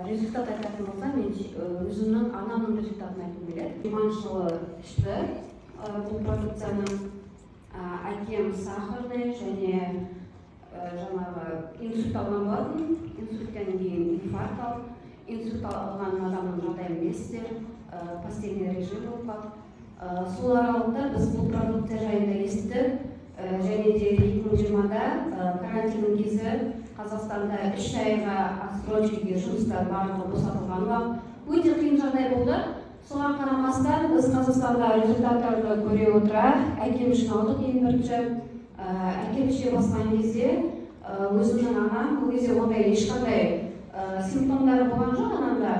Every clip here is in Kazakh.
результат айтатын болсам, мен өзімнің анамның результатын айтқым келеді. Иманшылы ішті бұл продукцияны. Әкем сахарный және жаңағы инсульт алған болатын. Инсульттен кейін инфаркт алып, инсульт алған адамның жағдайы еместер, постельный режим болып қалды. Сол аралықта біз бұл продукция жайында естідік, және де 2020-да карантиннің кезі Қазақстанда 3 айға отсрочкаға жұмыстар барлығы босатылған уақыт. Өте қиын жағдай болды. Соған қарамастан біз Қазақстанда результаттарды көре отыра, әкем үшін алдық ең бірінші. Әкем іше басқан кезде өзімнің анам, ол кезде ондай ешқандай симптомдары болған жоқ анамда.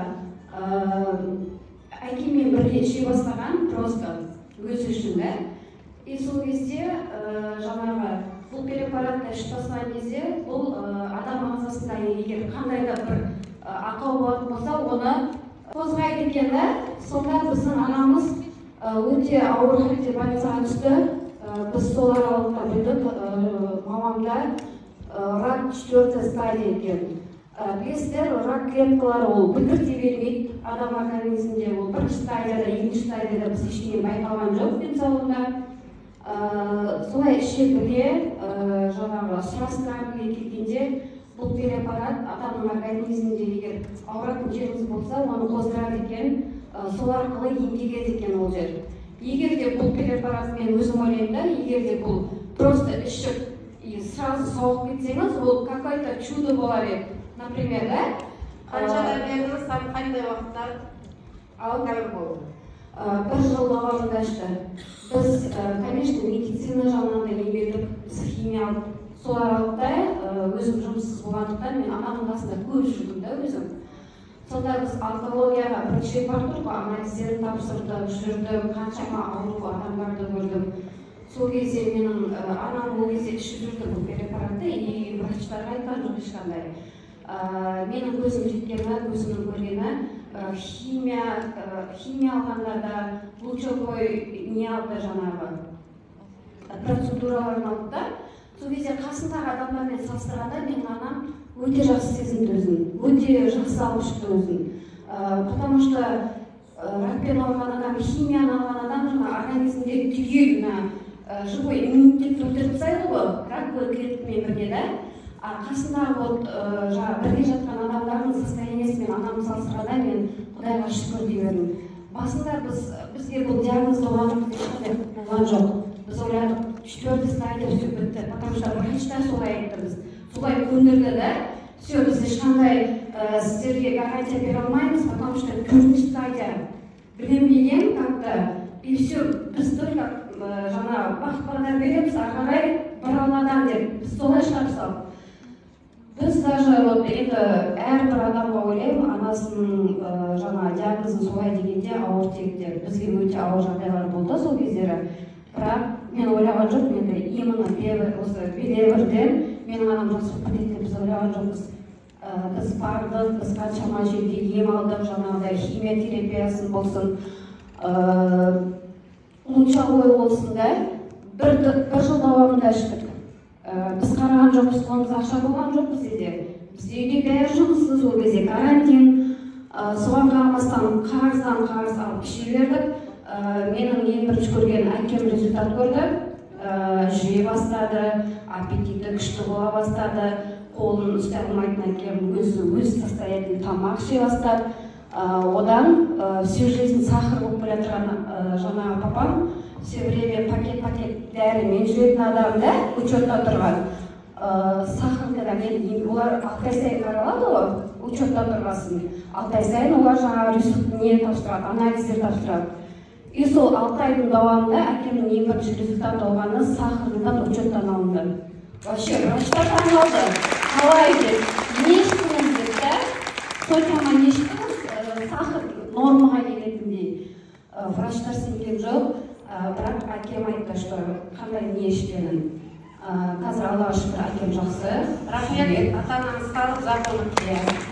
Әкеммен бірге іше бастаған просто өзі үшін де. И сол кезде жаңағы бұл препаратты ішіп бастаған кезде бұл адам ағзасында егер қандай да бір ақау болатын болса, оны қозғайды екен да. Сонда біздің анамыз өте ауыр халде больницаға түсті. Біз сол аралықта білдік, мамамда рак 4 стадия екен. Білесіздер, рак клеткалары ол бүкірте бермейді адам организмінде. Ол бірінші стадияда, екінші стадияда біз ештеңе байқалған жоқ денсаулығында. Солай іше біле, жаңағы сұрастыра біле келгенде, бұл препарат адамның организмінде егер ауыратын жеріңіз болса, оны қоздырады екен, сол арқылы емдегеді екен ол жер. Егер де бұл препарат, мен өзім ойлаймын да, егер де бұл просто ішіп сразу сауығып кетсеңіз, ол какой-то чудо болар еді. Например, да? Қаншада бердіңіз, қандай уақытта? Ал кәмір болды. 1 жыл davamında ішті. Біз, конечно, медицина жағынан да еңбектік, біз химиялық сол аралықта өзім жұмыссыз болғандықтан мен анамның қасында көп жүрдім да өзім. Сонда біз онкологияға бірінші рет бардық қой, анализдерін тапсырдық, жүрдім, қаншама ауру адамдарды көрдім. Сол кезде менің анам ол кезде ішіп жүрді бұл препаратты, и врачтарға айтқан жоқ ешқандай. Менің көзім жеткені, көзімнің көргені, химия алғандарда лучевой не алды жаңағы процедураларын алды да. Сол кезде қасындағы адамдармен салыстырғанда менің анам өте жақсы сезінді өзін, өте жақсы алып шықты өзін. Потому что ракпен алған адам, химияны алған адам жаңа организмде түгел живой иммунитетті өлтіріп тастайды ғой, рак клеткамен бірге да. Қасындағы бірге жатқан адамдардың состояниесімен анамды салыстырғанда мен Құдайға шүкір деймін. Басында бізге бұл диагноз болған жоқ. Біз ойладық, 4 стадия все бітті, потому что врачтар солай айтты біз. Солай көндірді да, все, біз ешқандай сіздерге гарантия бере алмаймыз, потому что 4 стадия білінбеген как-то, и все, біз только жаңа бағыт-бағдар береміз, ары қарай бара алладан деп, біз солай шығарып салдық. Біз даже енді әрбір адамға ойлаймын, анасының жаңа диагнозын солай дегенде ауыр тегінде бізге өте ауыр жағдайлар болды сол кездері. Бірақ мен ойлаған жоқпын, енді именно осы белевірден менің анам жақсы өтеді деп біз ойлаған жоқпыз. Біз бардық, біз қаншама жерге ем алдық, жаңағыдай химия терапиясын болсын, лучевой болсын да, бір жыл davamında іштік. Біз қараған жоқпыз, қолымыз ақша болған жоқ бізде. Бізде үйде бәрі жұмыссыз ол кезде карантин. Соған қарамастан қарыздан қарыз алып іше бердік. Менің ең бірінші көрген әкем результат көрді. Жүре бастады, аппетиті күшті бола бастады. Қолын ұстай алмайтын әкем өз состояниеде тамақ іше бастады. Одан всю жизнь сахар болып келе жатқан жаңағы папам все время пакет дәрі мен жүретін адам да учетта тұрған. Сахаркада олар 6 ай сайын қаралады ғой, учетта тұрғасын. 6 ай сайын олар жаңағы не тапсырады, анализдер тапсырады. И сол 6 айдың davamında әкемнің ең бірінші результат алғаны сахардан учеттан алынды. Вообще, врачтар таңғалды. Қалай деп, не іштіңіз деп та, соншама не іштіңіз, сахар нормаға келетіндей. Врачтар сенген жоқ. Бірақ әкем айтты, что қандай не ішкенін. Қазір Аллаға шүкір әкем жақсы. Рахмет, ата-анаңыз қалып, жақын